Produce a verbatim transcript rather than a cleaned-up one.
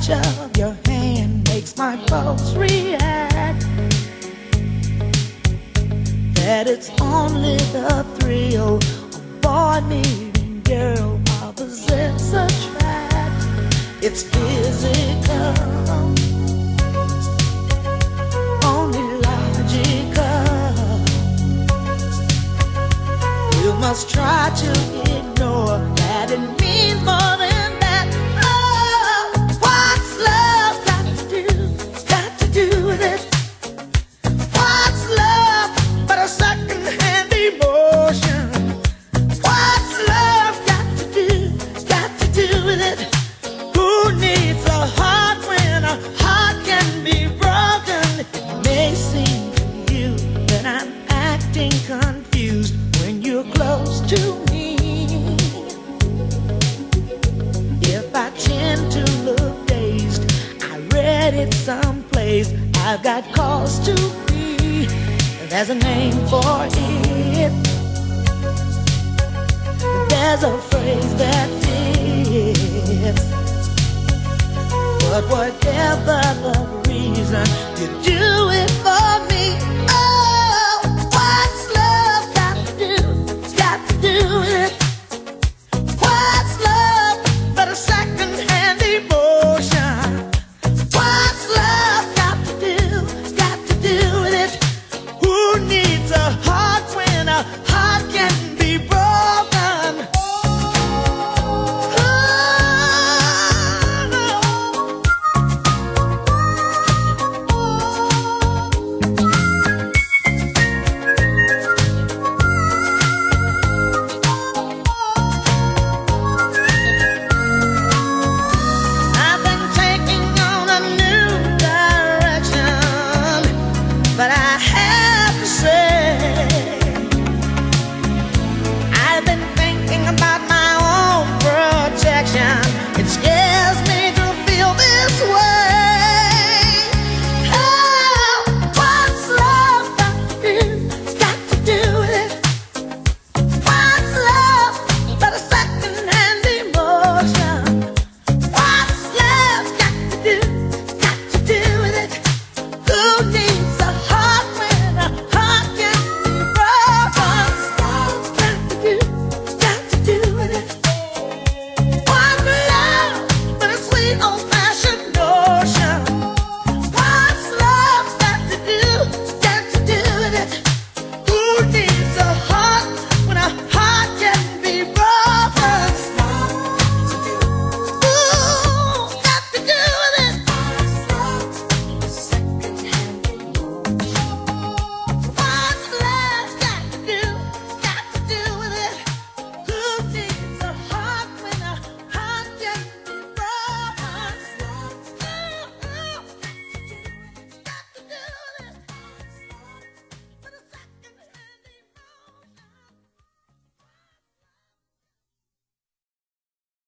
touch of your hand makes my pulse react. That it's only the thrill of boy meeting girl, opposites attract. It's physical, only logical. You must try to ignore that it means more than that. Oh, what's love got to do, got to do with it? What's love but a second-hand emotion? What's love got to do, got to do with it? Who needs a heart when a heart can be broken? It may seem to you that I'm acting confused when you're close to me. If I tend to look dazed, I read it someplace. I've got cause to be. There's a name for it. There's a phrase that fits. But whatever the reason, you do it for